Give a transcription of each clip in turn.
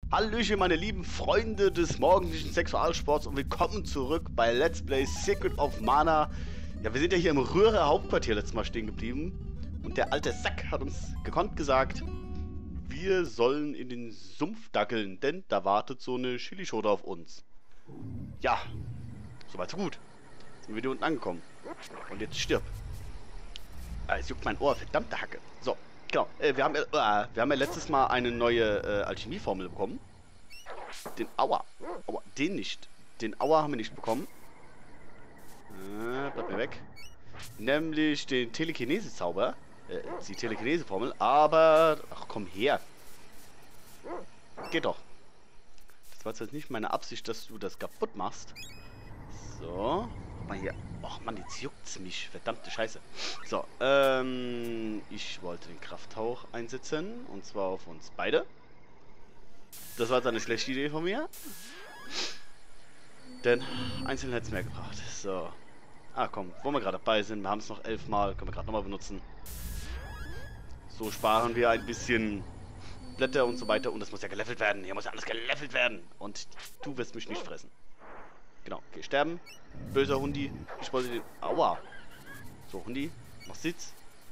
Hallöchen, meine lieben Freunde des morgendlichen Sexualsports und willkommen zurück bei Let's Play Secret of Mana. Ja, wir sind ja hier im Röhre Hauptquartier letztes Mal stehen geblieben und der alte Sack hat uns gekonnt gesagt, wir sollen in den Sumpf dackeln, denn da wartet so eine Chilischote auf uns. Ja, soweit so gut. Jetzt sind wir wieder unten angekommen. Und jetzt stirb. Es juckt mein Ohr, verdammte Hacke. So. Genau, wir haben ja letztes Mal eine neue Alchemieformel bekommen. Den Aua, den nicht. Den Aua haben wir nicht bekommen. Bleibt mir weg. Nämlich den Telekinese-Zauber. Die Telekinese-Formel, aber... Ach, komm her. Geht doch. Das war jetzt nicht meine Absicht, dass du das kaputt machst. So. Mal hier. Och Mann, jetzt juckt's mich. Verdammte Scheiße. So, ich wollte den Krafthauch einsetzen. Und zwar auf uns beide. Das war jetzt eine schlechte Idee von mir. Denn einzeln hätte es mehr gebraucht. So. Ah, komm, wo wir gerade dabei sind. Wir haben es noch 11 Mal. Können wir gerade nochmal benutzen. So sparen wir ein bisschen Blätter und so weiter. Und das muss ja gelevelt werden. Hier muss ja alles gelevelt werden. Und du wirst mich nicht fressen. Genau, okay, sterben. Böser Hundi. Ich wollte den... Aua. So, Hundi, mach Sitz.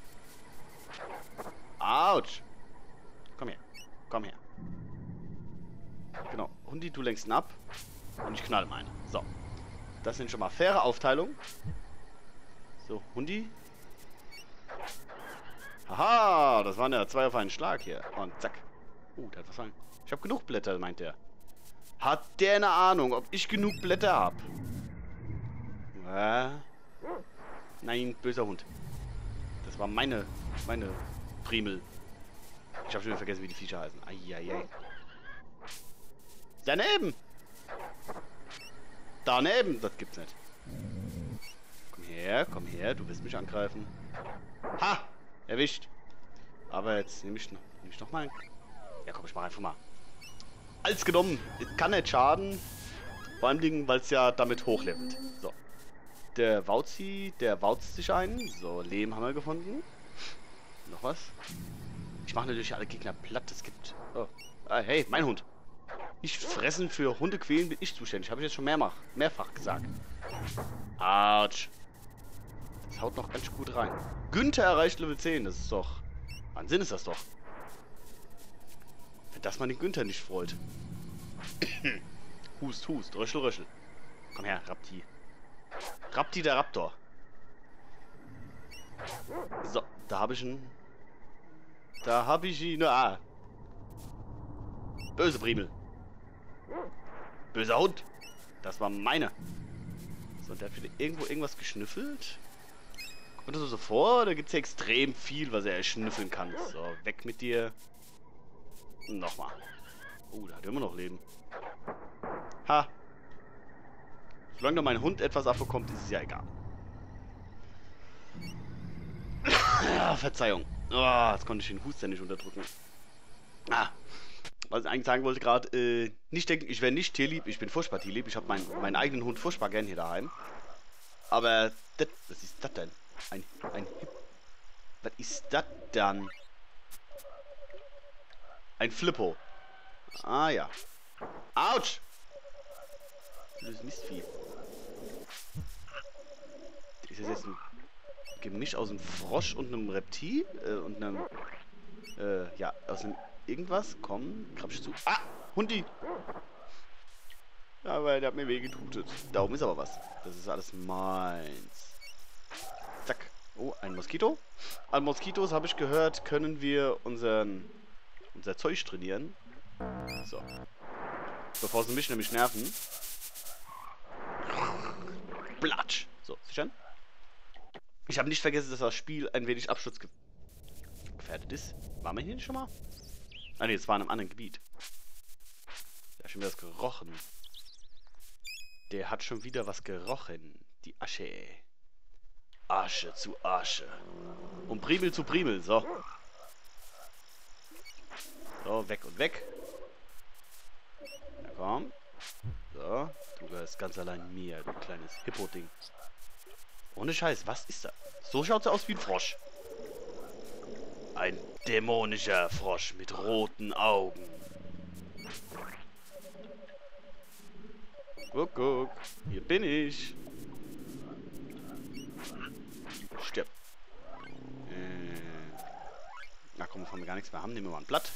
Autsch. Komm her. Komm her. Genau, Hundi, du lenkst ihn ab. Und ich knall meine. So. Das sind schon mal faire Aufteilung. So, Hundi. Haha, das waren ja 2 auf einen Schlag hier. Und zack. Der hat was fallen. Ich habe genug Blätter, meint der. Hat der eine Ahnung, ob ich genug Blätter habe? Nein, böser Hund. Das war meine Primel. Ich habe schon wieder vergessen, wie die Viecher heißen. Eieiei. Daneben! Daneben! Das gibt's nicht. Komm her, du wirst mich angreifen. Ha! Erwischt. Aber jetzt nehme ich noch mal einen. Ja, komm, ich mach einfach mal. Alles genommen. Kann nicht schaden. Vor allem, weil es ja damit hochlevelt. So. Der Wauzi, der wauzt sich ein. So, Lehm haben wir gefunden. Noch was? Ich mache natürlich alle Gegner platt. Es gibt... Oh. Hey, mein Hund. Nicht fressen, für Hunde quälen bin ich zuständig. Habe ich jetzt schon mehrfach gesagt. Autsch. Das haut noch ganz gut rein. Günther erreicht Level 10. Das ist doch... Wahnsinn ist das doch. Wenn das man den Günther nicht freut. Hust, hust, röschel, röschel. Komm her, Rapti. Rapti, der Raptor. So, da habe ich ihn. Da habe ich ihn. Ah. Böse Primel. Böser Hund. Das war meine. So, der hat wieder irgendwas geschnüffelt. Kommt das so vor? Da gibt es ja extrem viel, was er schnüffeln kann. So, weg mit dir. Nochmal. Da hat er immer noch Leben. Ha. Solange mein Hund etwas abbekommt, ist es ja egal. Ja, Verzeihung. Jetzt konnte ich den Husten nicht unterdrücken. Was ich eigentlich sagen wollte gerade, nicht denken, ich wäre nicht tierlieb. Ich bin furchtbar tierlieb. Ich habe meinen eigenen Hund furchtbar gern hier daheim. Aber, was ist das denn? Was ist das dann? Ein Flippo. Ah ja. Autsch! Das Mistvieh. Ist das jetzt ein Gemisch aus einem Frosch und einem Reptil? Und einem... ja, aus einem irgendwas? Komm, krabsch zu. Ah! Hundi! Aber der hat mir wehgetutet. Da oben ist aber was. Das ist alles meins. Zack. Oh, ein Moskito. An Moskitos, habe ich gehört, können wir unser Zeug trainieren. So. Bevor sie mich nämlich nerven. Platsch. So, sichern. Ich habe nicht vergessen, dass das Spiel ein wenig absturzgefährdet ist. Waren wir hier nicht schon mal? Ah ne, es war in einem anderen Gebiet. Der hat schon wieder was gerochen. Der hat schon wieder was gerochen. Die Asche. Asche zu Asche. Und Primel zu Primel. So. So, weg und weg. Ja, komm. So, du gehörst ganz allein mir, du kleines Hippo-Ding. Ohne Scheiß, was ist das? So schaut es aus wie ein Frosch. Ein dämonischer Frosch mit roten Augen. Guck, guck. Hier bin ich. Stirb. Na komm, bevor wir gar nichts mehr haben, nehmen wir mal ein Blatt.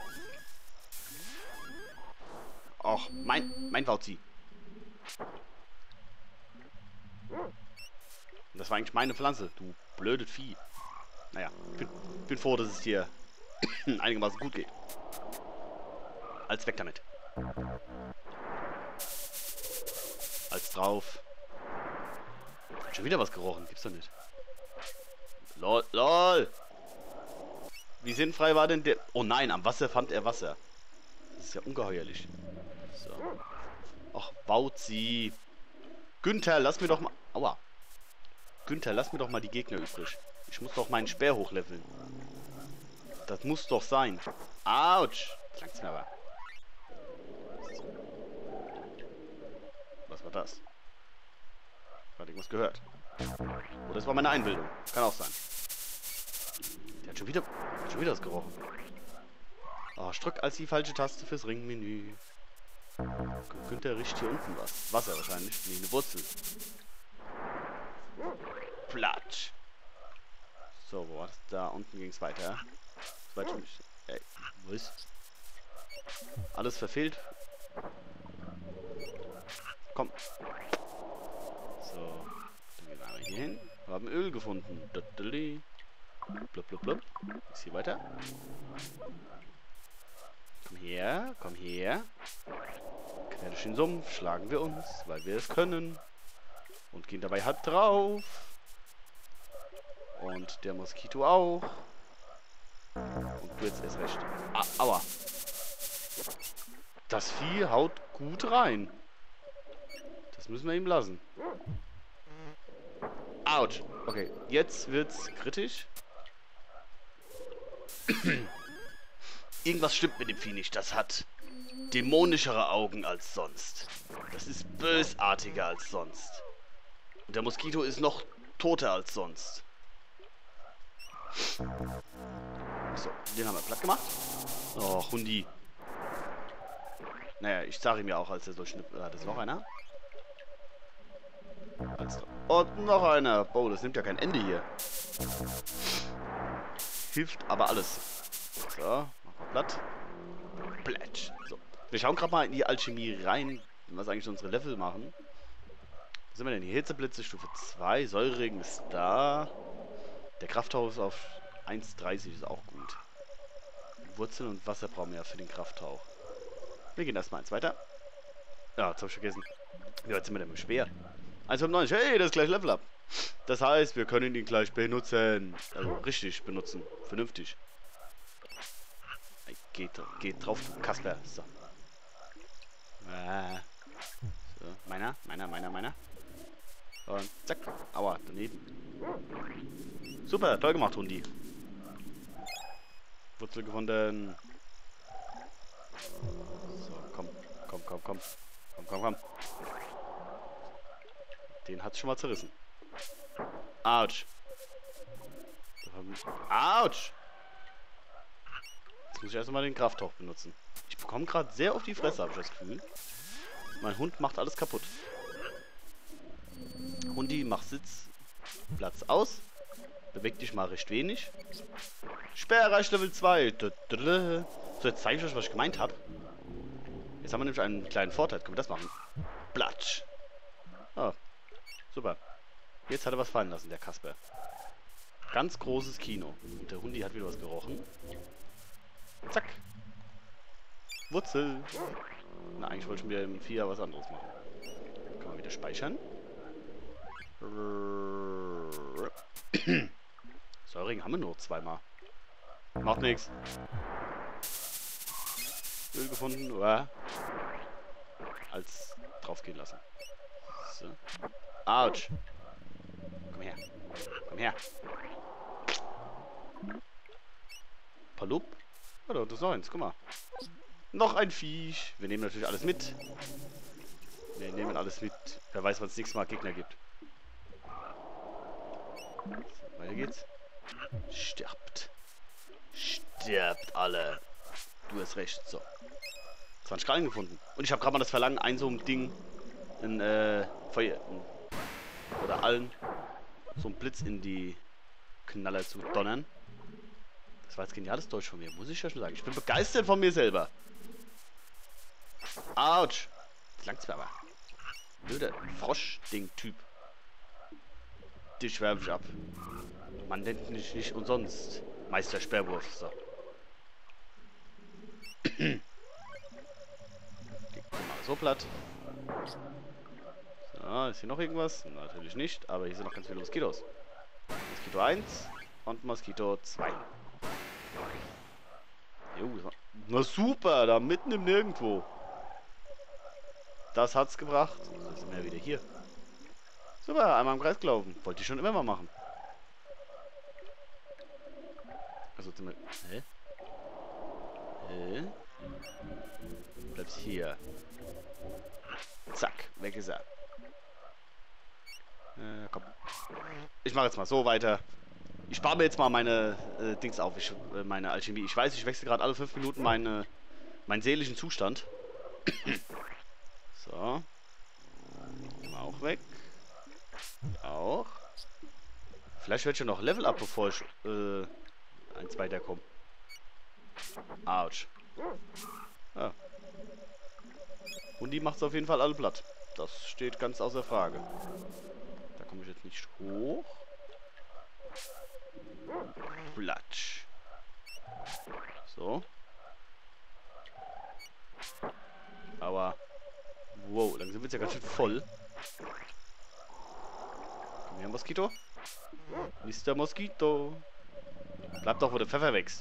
Och, mein Wauzi. Das war eigentlich meine Pflanze, du blödes Vieh. Naja, bin froh, dass es dir einigermaßen gut geht. Als weg damit. Als drauf. Hat schon wieder was gerochen, gibt's doch nicht. Lol, lol. Wie sinnfrei war denn der... Oh nein, am Wasser fand er Wasser. Das ist ja ungeheuerlich. So. Ach, Wauzi. Günther, lass mir doch mal... Aua. Günther, lass mir doch mal die Gegner übrig. Ich muss doch meinen Speer hochleveln. Das muss doch sein. Autsch. Das langt's mir aber. Was war das? Hat irgendwas gehört. Oder das war meine Einbildung. Kann auch sein. Der hat schon wieder was gerochen. Oh, ich drück als die falsche Taste fürs Ringmenü. Günther riecht hier unten was. Wasser wahrscheinlich. Nee, eine Wurzel. Platsch. So, wo war das? Da unten ging es weiter. Ey, wo ist? Alles verfehlt. Komm. So. Dann gehen wir hier hin. Wir haben Öl gefunden. Blub, blub, blub. Ist hier weiter? Komm her, komm her. Quer durch den Sumpf schlagen wir uns, weil wir es können. Und gehen dabei halb drauf. Und der Moskito auch. Und du jetzt erst recht. Aua. Das Vieh haut gut rein. Das müssen wir ihm lassen. Autsch. Okay, jetzt wird's kritisch. Irgendwas stimmt mit dem Vieh nicht. Das hat dämonischere Augen als sonst. Das ist bösartiger als sonst. Und der Moskito ist noch toter als sonst. So, den haben wir platt gemacht. Oh, Hundi. Naja, ich sage ihm ja auch, als er so schnippt. Das ist noch einer. Und noch einer. Boah, das nimmt ja kein Ende hier. Hilft aber alles. So, machen wir platt. Plätsch. So. Wir schauen gerade mal in die Alchemie rein, was eigentlich unsere Level machen. Was sind wir denn hier? Hitzeblitze Stufe 2. Säureregen ist da. Der Krafttauch ist auf 1,30, ist auch gut. Wurzeln und Wasser brauchen wir ja für den Krafttauch. Wir gehen erstmal eins weiter. Ja, jetzt habe ich vergessen. Wie weit sind wir denn mit Speer? 1,95. Hey, das ist gleich Level Up. Das heißt, wir können ihn gleich benutzen. Also richtig benutzen. Vernünftig. Geht drauf, du Kasper. So. So. Meiner. Und zack. Aua, daneben. Super, toll gemacht, Hundi. Wurzel gefunden. So, komm. Den hat's schon mal zerrissen. Autsch. Autsch. Jetzt muss ich erstmal den Krafttauch benutzen. Ich bekomme gerade sehr auf die Fresse, habe ich das Gefühl. Mein Hund macht alles kaputt. Hundi, mach Sitzplatz aus. Beweg dich mal recht wenig. Speer erreicht Level 2. So, jetzt zeige ich euch, was ich gemeint habe. Jetzt haben wir nämlich einen kleinen Vorteil. Können wir das machen? Platsch. Oh, super. Jetzt hat er was fallen lassen, der Kasper. Ganz großes Kino. Und der Hundi hat wieder was gerochen. Zack. Wurzel. Na, eigentlich wollte ich mir im 4 was anderes machen. Kann man wieder speichern. Säurigen haben wir nur zweimal. Macht nichts. Öl gefunden, oder? Als draufgehen lassen. So. Autsch. Komm her. Komm her. Palup. Oh, da ist noch eins, guck mal. Noch ein Viech. Wir nehmen natürlich alles mit. Wir nehmen alles mit. Wer weiß, wann es nächstes Mal Gegner gibt. So, weiter geht's. Stirbt. Stirbt alle. Du hast recht. So. 20 Krallen gefunden. Und ich habe gerade mal das Verlangen, ein so ein Ding ein Feuer oder allen so ein Blitz in die Knaller zu donnern. Das war jetzt geniales Deutsch von mir, muss ich ja schon sagen. Ich bin begeistert von mir selber. Autsch. Das langt's mir aber. Blöder Frosch-Ding-Typ. Dich werfe ich ab. Man nennt mich nicht umsonst Meister Sperrwurf. So. Geht mal so platt. So, ist hier noch irgendwas? Natürlich nicht, aber hier sind noch ganz viele Moskitos. Moskito 1 und Moskito 2. Jo, na super, da mitten im Nirgendwo. Das hat's gebracht. So sind wir wieder hier. Super, einmal im Kreis gelaufen. Wollte ich schon immer mal machen. Also sind wir... Hä? Bleibst hier. Zack, weg ist er. Komm. Ich mache jetzt mal so weiter. Ich spare mir jetzt mal meine Dings auf, meine Alchemie. Ich weiß, ich wechsle gerade alle 5 Minuten meinen seelischen Zustand. So. Auch weg. Auch. Vielleicht wird schon noch Level up, bevor ich eins weiterkomme. Autsch. Ja. Und die macht es auf jeden Fall alle platt. Das steht ganz außer Frage. Da komme ich jetzt nicht hoch. Platsch. So. Aber. Wow, langsam wird es ja ganz schön voll. Komm her, Moskito. Mr. Moskito. Bleib doch, wo der Pfeffer wächst.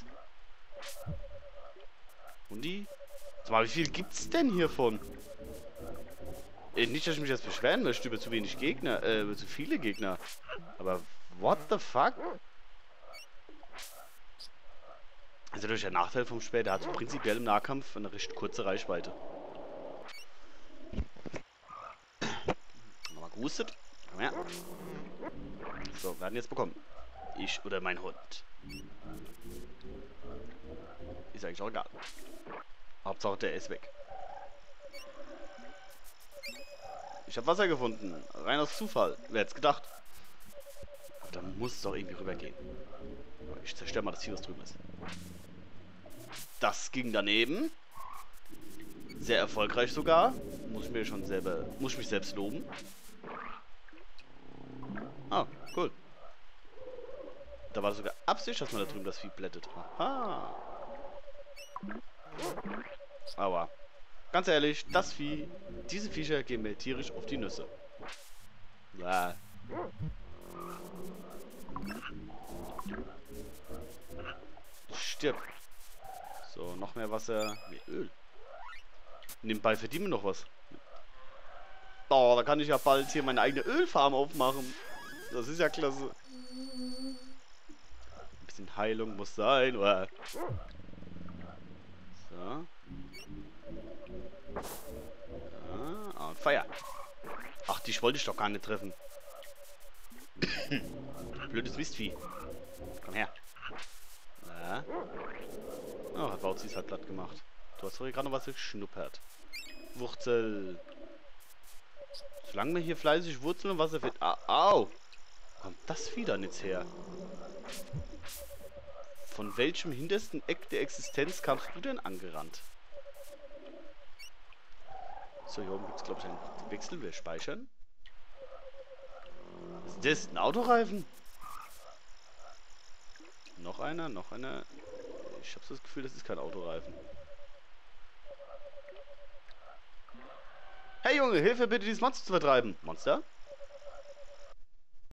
Und die? Sag mal, wie viel gibt's denn hiervon? Nicht, dass ich mich jetzt beschweren möchte über zu wenig Gegner, über zu viele Gegner. Aber what the fuck? Also durch der Nachteil vom Speer, der hat so prinzipiell im Nahkampf eine recht kurze Reichweite. Nochmal gehustet. Komm her. So, wir werden jetzt bekommen. Ich oder mein Hund. Ist eigentlich auch egal. Hauptsache der ist weg. Ich habe Wasser gefunden. Rein aus Zufall. Wer hätte es gedacht? Aber da muss es doch irgendwie rübergehen. Ich zerstöre mal das Tier, was drüben ist. Das ging daneben. Sehr erfolgreich sogar. Muss ich mich selbst loben. Ah, cool. Da war sogar Absicht, dass man da drüben das Vieh plättet. Aha. Aber ganz ehrlich, das Vieh, diese Viecher gehen mir tierisch auf die Nüsse. Ja. Stirb. So, noch mehr Wasser. Nee, Öl. Nebenbei verdienen wir noch was. Oh, da kann ich ja bald hier meine eigene Ölfarm aufmachen. Das ist ja klasse. Ein bisschen Heilung muss sein, oder? So. Ah, Feuer. Ach, dich wollte ich doch gar nicht treffen. Blödes Mistvieh. Komm her. Ja. Oh, hat Bautzi es halt platt gemacht. Du hast doch hier gerade noch was geschnuppert. Wurzel. Solange wir hier fleißig Wurzeln und Wasser finden. Au! Wo kommt das Vieh dann jetzt her? Von welchem hintersten Eck der Existenz kamst du denn angerannt? So, hier oben gibt es, glaube ich, einen Wechsel. Wir speichern. Was ist das? Ein Autoreifen? Noch einer, noch einer. Ich habe so das Gefühl, das ist kein Autoreifen. Hey Junge, Hilfe bitte, dieses Monster zu vertreiben. Monster?